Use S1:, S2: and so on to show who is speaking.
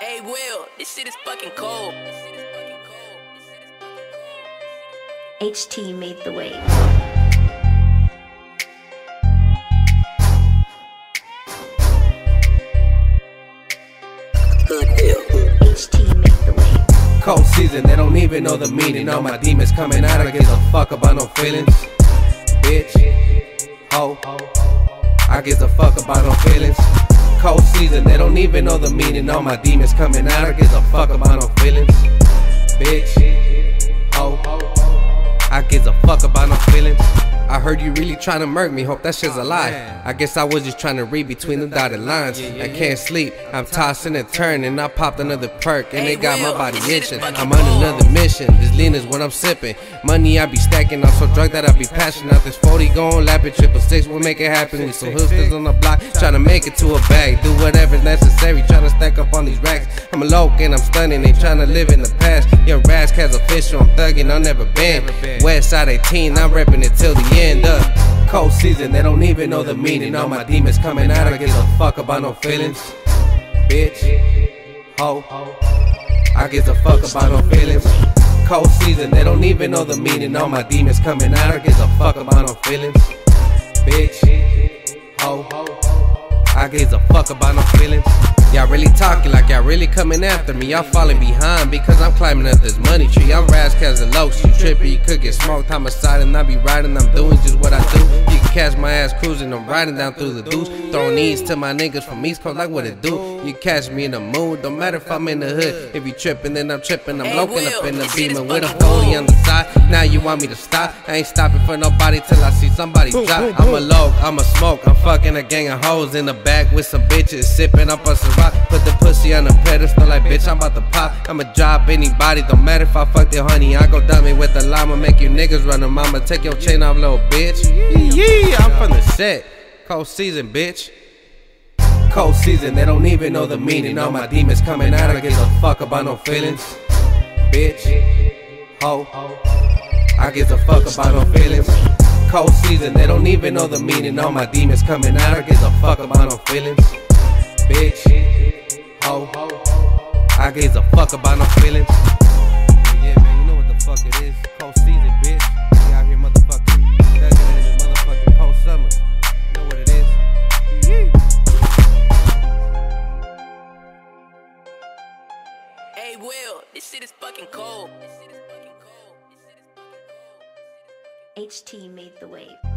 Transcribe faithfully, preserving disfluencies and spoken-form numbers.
S1: Hey Will, this shit is fucking cold.
S2: H T made the wave. H T made the wave.
S3: Cold season, they don't even know the meaning. All my demons coming out, I give a fuck about no feelings. Bitch, ho, I give a fuck about no feelings. Cold season, they don't even know the meaning. All my demons coming out, I give a fuck about no feelings. Bitch, ho, I give a fuck about no feelings. I heard you really trying to murk me, hope that shit's a lie. I guess I was just trying to read between the dotted lines. I can't sleep, I'm tossing and turning. I popped another perk and it got my body itching. I'm on another mission, this lean is what I'm sipping. Money I be stacking, I'm so drunk that I be passing out. This forty going lapping, triple six, we'll make it happen. We some hoosters on the block, trying to make it to a bag. Do whatever's necessary, trying to stack up on these racks. I'm a loc and I'm stunning, they trying to live in the past. Young Razzcats official, I'm thugging, I'll never been. West side eighteen, I'm repping it till the end. Up. Cold season, they don't even know the meaning. All my demons coming out, I give a fuck about no feelings. Bitch, ho, I give a fuck about no feelings. Cold season, they don't even know the meaning. All my demons coming out, I give a fuck about no feelings. Bitch, ho, I give a fuck about no feelings. Y'all really talking like y'all really coming after me. Y'all falling behind because I'm climbing up this money tree. I'm Razzcats and Lokes, you trippy, you could get smoked. I'm aside and I be riding, I'm doing just what I do. You can catch my ass cruising, I'm riding down through the deuce. Throwing knees to my niggas from East Coast like what it do. You catch me in the mood, don't matter if I'm in the hood. If you tripping, then I'm tripping, I'm loking up in the beamer with a forty on the side. Now you want me to stop? I ain't stopping for nobody till I see somebody drop. I'm a loc, I'm a smoke, I'm fucking a gang of hoes in the back with some bitches, sipping up on some rock. Put the pussy on the pedestal like bitch, I'm about to pop. I'ma drop anybody, don't matter if I fuck your honey. I go dummy with the llama, make you niggas run them. I'ma take your chain off, little bitch. Yeah, I'm from the set. Cold season, bitch. Cold season, they don't even know the meaning. All my demons coming out, I give a fuck about no feelings. Bitch, ho, I give a fuck about no feelings. Cold season, they don't even know the meaning. All my demons coming out, I give a fuck about no feelings. Bitch, ho, I give a fuck about no feelings. Yeah, man, you know what the fuck it is. Cold season, bitch. We out here motherfucking thugging in this motherfucking cold summer. You know what it is.
S1: Hey Will, this shit is fucking cold.
S2: H T made the wave.